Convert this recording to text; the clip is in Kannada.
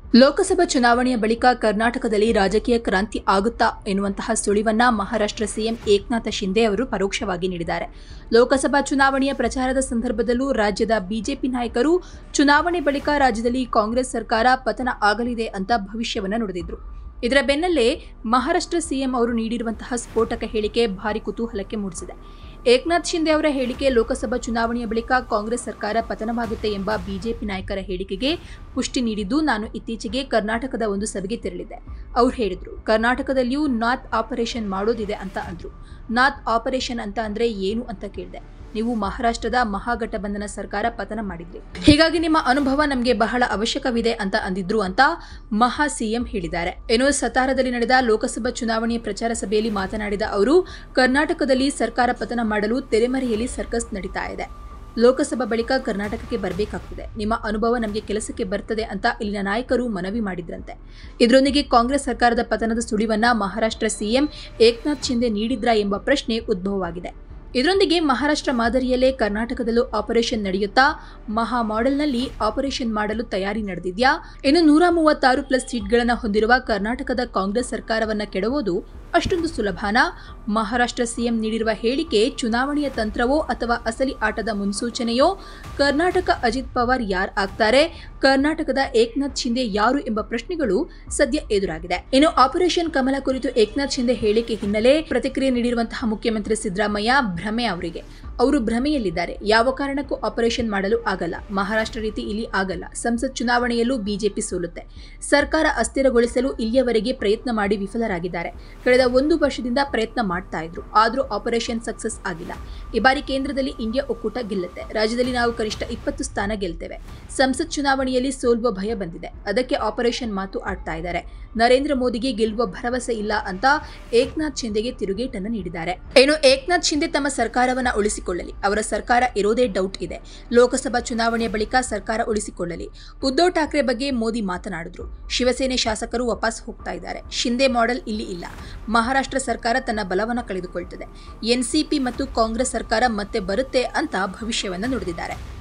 ಲೋಕಸಭಾ ಚುನಾವಣೆಯ ಬಳಿಕ ಕರ್ನಾಟಕದಲ್ಲಿ ರಾಜಕೀಯ ಕ್ರಾಂತಿ ಆಗುತ್ತಾ ಎನ್ನುವಂತಹ ಸುಳಿವನ್ನ ಮಹಾರಾಷ್ಟ್ರ ಸಿಎಂ ಏಕನಾಥ ಶಿಂದೆ ಅವರು ಪರೋಕ್ಷವಾಗಿ ನೀಡಿದ್ದಾರೆ. ಲೋಕಸಭಾ ಚುನಾವಣೆಯ ಪ್ರಚಾರದ ಸಂದರ್ಭದಲ್ಲೂ ರಾಜ್ಯದ ಬಿಜೆಪಿ ನಾಯಕರು ಚುನಾವಣೆ ಬಳಿಕ ರಾಜ್ಯದಲ್ಲಿ ಕಾಂಗ್ರೆಸ್ ಸರ್ಕಾರ ಪತನ ಆಗಲಿದೆ ಅಂತ ಭವಿಷ್ಯವನ್ನ ನುಡಿದಿದ್ರು. ಇದರ ಬೆನ್ನಲ್ಲೇ ಮಹಾರಾಷ್ಟ್ರ ಸಿಎಂ ಅವರು ನೀಡಿರುವಂತಹ ಸ್ಫೋಟಕ ಹೇಳಿಕೆ ಭಾರಿ ಕುತೂಹಲಕ್ಕೆ ಮೂಡಿಸಿದೆ. ಏಕನಾಥ್ ಶಿಂದೆ ಅವರ ಹೇಳಿಕೆ ಲೋಕಸಭಾ ಚುನಾವಣೆಯ ಬಳಿಕ ಕಾಂಗ್ರೆಸ್ ಸರ್ಕಾರ ಪತನವಾಗುತ್ತೆ ಎಂಬ ಬಿಜೆಪಿ ನಾಯಕರ ಹೇಳಿಕೆಗೆ ಪುಷ್ಟಿ ನೀಡಿದ್ದು, ನಾನು ಇತ್ತೀಚೆಗೆ ಕರ್ನಾಟಕದ ಒಂದು ಸಭೆಗೆ ತೆರಳಿದ್ದೆ. ಅವ್ರು ಹೇಳಿದ್ರು, ಕರ್ನಾಟಕದಲ್ಲಿಯೂ ನಾತ್ ಆಪರೇಷನ್ ಮಾಡೋದಿದೆ ಅಂತ ಅಂದ್ರು. ನಾತ್ ಆಪರೇಷನ್ ಅಂತ ಅಂದ್ರೆ ಏನು ಅಂತ ಕೇಳಿದೆ. ನೀವು ಮಹಾರಾಷ್ಟ್ರದ ಮಹಾಗಠಬಂಧನ ಸರ್ಕಾರ ಪತನ ಮಾಡಿದ್ರಿ, ಹೀಗಾಗಿ ನಿಮ್ಮ ಅನುಭವ ನಮಗೆ ಬಹಳ ಅವಶ್ಯಕವಿದೆ ಅಂತ ಅಂದಿದ್ರು ಅಂತ ಮಹಾ ಸಿಎಂ ಹೇಳಿದ್ದಾರೆ. ಏನೋ ಸತಾರದಲ್ಲಿ ನಡೆದ ಲೋಕಸಭಾ ಚುನಾವಣೆಯ ಪ್ರಚಾರ ಸಭೆಯಲ್ಲಿ ಮಾತನಾಡಿದ ಅವರು, ಕರ್ನಾಟಕದಲ್ಲಿ ಸರ್ಕಾರ ಪತನ ಮಾಡಲು ತೆರೆಮರೆಯಲ್ಲಿ ಸರ್ಕಸ್ ನಡೀತಾ ಇದೆ. ಲೋಕಸಭಾ ಬಳಿಕ ಕರ್ನಾಟಕಕ್ಕೆ ಬರಬೇಕಾಗ್ತದೆ, ನಿಮ್ಮ ಅನುಭವ ನಮಗೆ ಕೆಲಸಕ್ಕೆ ಬರ್ತದೆ ಅಂತ ಇಲ್ಲಿನ ನಾಯಕರು ಮನವಿ ಮಾಡಿದ್ರಂತೆ. ಇದರೊಂದಿಗೆ ಕಾಂಗ್ರೆಸ್ ಸರ್ಕಾರದ ಪತನದ ಸುಳಿವನ್ನ ಮಹಾರಾಷ್ಟ್ರ ಸಿಎಂ ಏಕನಾಥ್ ಶಿಂದೆ ನೀಡಿದ್ರಾ ಎಂಬ ಪ್ರಶ್ನೆ ಉದ್ಭವವಾಗಿದೆ. ಇದರೊಂದಿಗೆ ಮಹಾರಾಷ್ಟ್ರ ಮಾದರಿಯಲ್ಲೇ ಕರ್ನಾಟಕದಲ್ಲೂ ಆಪರೇಷನ್ ನಡೆಯುತ್ತಾ, ಮಹಾ ಮಾಡೆಲ್ನಲ್ಲಿ ಆಪರೇಷನ್ ಮಾಡಲು ತಯಾರಿ ನಡೆದಿದ್ಯಾ? ಇನ್ನು 136+ ಸೀಟ್ಗಳನ್ನು ಹೊಂದಿರುವ ಕರ್ನಾಟಕದ ಕಾಂಗ್ರೆಸ್ ಸರ್ಕಾರವನ್ನ ಕೆಡವೋದು ಅಷ್ಟೊಂದು ಸುಲಭನಾ? ಮಹಾರಾಷ್ಟ್ರ ಸಿಎಂ ನೀಡಿರುವ ಹೇಳಿಕೆ ಚುನಾವಣೆಯ ತಂತ್ರವೋ ಅಥವಾ ಅಸಲಿ ಆಟದ ಮುನ್ಸೂಚನೆಯೋ? ಕರ್ನಾಟಕ ಅಜಿತ್ ಪವಾರ್ ಯಾರು ಆಗ್ತಾರೆ? ಕರ್ನಾಟಕದ ಏಕನಾಥ್ ಶಿಂದೆ ಯಾರು ಎಂಬ ಪ್ರಶ್ನೆಗಳು ಸದ್ಯ ಎದುರಾಗಿದೆ. ಇನ್ನು ಆಪರೇಷನ್ ಕಮಲ ಕುರಿತು ಏಕನಾಥ್ ಶಿಂದೆ ಹೇಳಿಕೆ ಹಿನ್ನೆಲೆ ಪ್ರತಿಕ್ರಿಯೆ ನೀಡಿರುವಂತಹ ಮುಖ್ಯಮಂತ್ರಿ ಸಿದ್ದರಾಮಯ್ಯ ಭ್ರಮೆ ಅವರಿಗೆ. ಅವರು ಭ್ರಮೆಯಲ್ಲಿದ್ದಾರೆ. ಯಾವ ಕಾರಣಕ್ಕೂ ಆಪರೇಷನ್ ಮಾಡಲು ಆಗಲ್ಲ. ಮಹಾರಾಷ್ಟ್ರ ರೀತಿ ಇಲ್ಲಿ ಆಗಲ್ಲ. ಸಂಸತ್ ಚುನಾವಣೆಯಲ್ಲೂ ಬಿಜೆಪಿ ಸೋಲುತ್ತೆ. ಸರ್ಕಾರ ಅಸ್ಥಿರಗೊಳಿಸಲು ಇಲ್ಲಿಯವರೆಗೆ ಪ್ರಯತ್ನ ಮಾಡಿ ವಿಫಲರಾಗಿದ್ದಾರೆ. ಕಳೆದ 1 ವರ್ಷದಿಂದ ಪ್ರಯತ್ನ ಮಾಡ್ತಾ ಇದ್ರು, ಆದ್ರೂ ಆಪರೇಷನ್ ಸಕ್ಸಸ್ ಆಗಿಲ್ಲ. ಈ ಬಾರಿ ಕೇಂದ್ರದಲ್ಲಿ ಇಂಡಿಯಾ ಒಕ್ಕೂಟ ಗೆಲ್ಲುತ್ತೆ. ರಾಜ್ಯದಲ್ಲಿ ನಾವು ಕನಿಷ್ಠ 20 ಸ್ಥಾನ ಗೆಲ್ತೇವೆ. ಸಂಸತ್ ಚುನಾವಣೆಯಲ್ಲಿ ಸೋಲುವ ಭಯ ಬಂದಿದೆ, ಅದಕ್ಕೆ ಆಪರೇಷನ್ ಮಾತು ಆಡ್ತಾ ಇದ್ದಾರೆ. ನರೇಂದ್ರ ಮೋದಿಗೆ ಗೆಲ್ಲುವ ಭರವಸೆ ಇಲ್ಲ ಅಂತ ಏಕನಾಥ್ ಶಿಂದೆಗೆ ತಿರುಗೇಟನ್ನು ನೀಡಿದ್ದಾರೆ. ಏನು ಏಕನಾಥ್ ಶಿಂದೆ ತಮ್ಮ ಸರ್ಕಾರವನ್ನ ಉಳಿಸಿಕೊಳ್ಳಲಿ, ಅವರ ಸರ್ಕಾರ ಇರೋದೇ ಡೌಟ್ ಇದೆ. ಲೋಕಸಭಾ ಚುನಾವಣೆಯ ಬಳಿಕ ಸರ್ಕಾರ ಉಳಿಸಿಕೊಳ್ಳಲಿ. ಉದ್ಧವ್ ಠಾಕ್ರೆ ಬಗ್ಗೆ ಮೋದಿ ಮಾತನಾಡಿದ್ರು. ಶಿವಸೇನೆ ಶಾಸಕರು ವಾಪಸ್ ಹೋಗ್ತಾ ಇದ್ದಾರೆ. ಶಿಂದೆ ಮಾಡೆಲ್ ಇಲ್ಲಿ ಇಲ್ಲ. ಮಹಾರಾಷ್ಟ್ರ ಸರ್ಕಾರ ತನ್ನ ಬಲವನ್ನು ಕಳೆದುಕೊಳ್ತದೆ. ಎನ್ಸಿಪಿ ಮತ್ತು ಕಾಂಗ್ರೆಸ್ ಸರ್ಕಾರ ಮತ್ತೆ ಬರುತ್ತೆ ಅಂತ ಭವಿಷ್ಯವನ್ನ ನುಡಿದಿದ್ದಾರೆ.